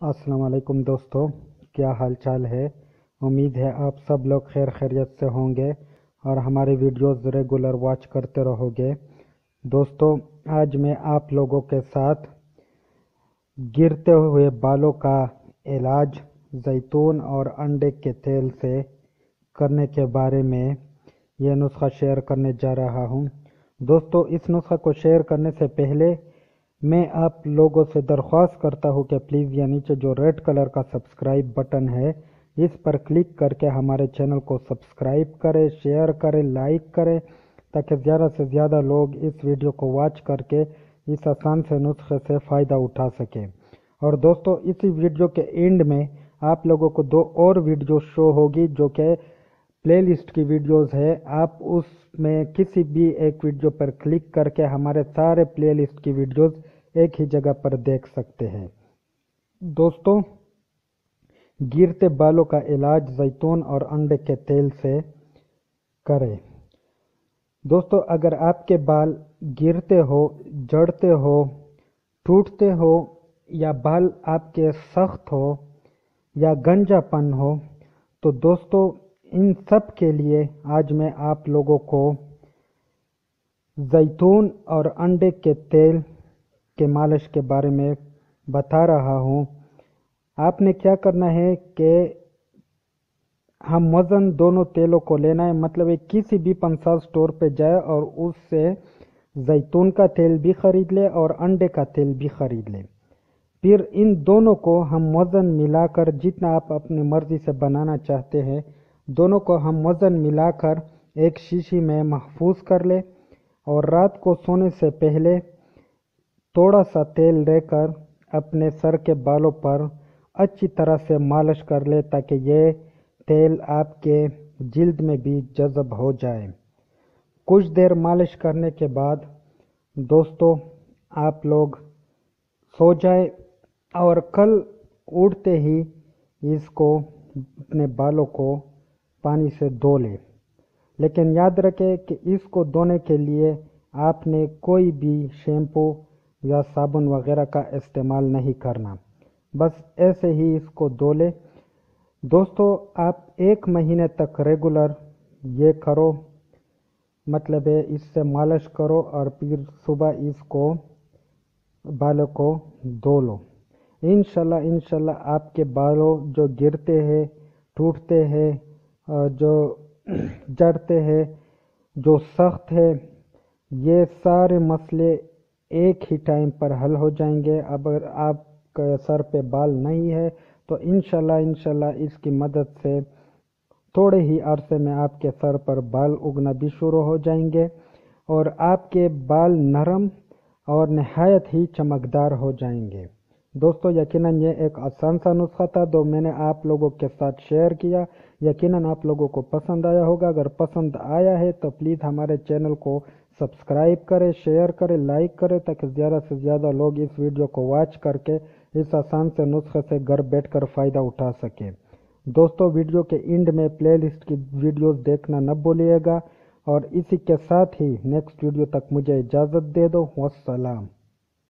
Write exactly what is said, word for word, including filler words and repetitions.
السلام علیکم دوستو، کیا حال چال ہے؟ امید ہے آپ سب لوگ خیر خیریت سے ہوں گے اور ہماری ویڈیوز ریگولر واچ کرتے رہو گے۔ دوستو، آج میں آپ لوگوں کے ساتھ گرتے ہوئے بالوں کا علاج زیتون اور انڈے کے تیل سے کرنے کے بارے میں یہ نسخہ شیئر کرنے جا رہا ہوں۔ دوستو، اس نسخہ کو شیئر کرنے سے پہلے میں آپ لوگوں سے درخواست کرتا ہوں کہ پلیز یہ نیچے جو ریڈ کلر کا سبسکرائب بٹن ہے اس پر کلک کر کے ہمارے چینل کو سبسکرائب کریں، شیئر کریں، لائک کریں تاکہ زیادہ سے زیادہ لوگ اس ویڈیو کو واچ کر کے اس آسان سے نسخے سے فائدہ اٹھا سکیں۔ اور دوستو، اسی ویڈیو کے اینڈ میں آپ لوگوں کو دو اور ویڈیو شو ہوگی جو کہ پلے لسٹ کی ویڈیوز ہے۔ آپ اس میں کسی بھی ایک ویڈیو پر کلک کر کے ہمارے سارے پلے لسٹ کی ویڈیوز ایک ہی جگہ پر دیکھ سکتے ہیں۔ دوستو، گرتے بالوں کا علاج زیتون اور انڈے کے تیل سے کریں۔ دوستو، اگر آپ کے بال گرتے ہو، جڑتے ہو، ٹوٹتے ہو یا بال آپ کے سخت ہو یا گنجا پن ہو تو دوستو ان سب کے لیے آج میں آپ لوگوں کو زیتون اور انڈے کے تیل کے مالش کے بارے میں بتا رہا ہوں۔ آپ نے کیا کرنا ہے کہ ہم وزن دونوں تیلوں کو لینا ہے، مطلب ہے کسی بھی پنسال سٹور پہ جائے اور اس سے زیتون کا تیل بھی خرید لے اور انڈے کا تیل بھی خرید لے۔ پھر ان دونوں کو ہم وزن ملا کر جتنا آپ اپنی مرضی سے بنانا چاہتے ہیں دونوں کو ہم وزن ملا کر ایک شیشی میں محفوظ کر لے اور رات کو سونے سے پہلے تھوڑا سا تیل لے کر اپنے سر کے بالوں پر اچھی طرح سے مالش کر لے تاکہ یہ تیل آپ کے جلد میں بھی جذب ہو جائے۔ کچھ دیر مالش کرنے کے بعد دوستو آپ لوگ سو جائے اور کل اٹھتے ہی اس کو اپنے بالوں کو پانی سے دھو لے۔ لیکن یاد رکھیں کہ اس کو دھونے کے لیے آپ نے کوئی بھی شیمپو یا صابن وغیرہ کا استعمال نہیں کرنا، بس ایسے ہی اس کو دھو لے۔ دوستو، آپ ایک مہینے تک ریگولر یہ کرو، مطلب ہے اس سے مالش کرو اور پھر صبح اس کو بالوں کو دھو لو۔ انشاءاللہ انشاءاللہ آپ کے بالوں جو گرتے ہیں، ٹوٹتے ہیں، جو جڑتے ہیں، جو سخت ہے، یہ سارے مسئلے ایک ہی ٹائم پر حل ہو جائیں گے۔ اگر آپ کے سر پہ بال نہیں ہے تو انشاءاللہ انشاءاللہ اس کی مدد سے تھوڑے ہی عرصے میں آپ کے سر پر بال اگنا بھی شروع ہو جائیں گے اور آپ کے بال نرم اور نہایت ہی چمکدار ہو جائیں گے۔ دوستو، یقیناً یہ ایک آسان سا نسخہ تھا جو میں نے آپ لوگوں کے ساتھ شیئر کیا۔ یقیناً آپ لوگوں کو پسند آیا ہوگا۔ اگر پسند آیا ہے تو پلیز ہمارے چینل کو سبسکرائب کریں، شیئر کریں، لائک کریں تاکہ زیادہ سے زیادہ لوگ اس ویڈیو کو واچ کر کے اس آسان سے نسخے سے گھر بیٹھ کر فائدہ اٹھا سکیں۔ دوستو، ویڈیو کے اینڈ میں پلے لسٹ کی ویڈیوز دیکھنا نہ بھولیے گا اور اسی کے ساتھ ہی نیکسٹ ویڈیو تک مجھے اجازت دے دو۔ والسلام۔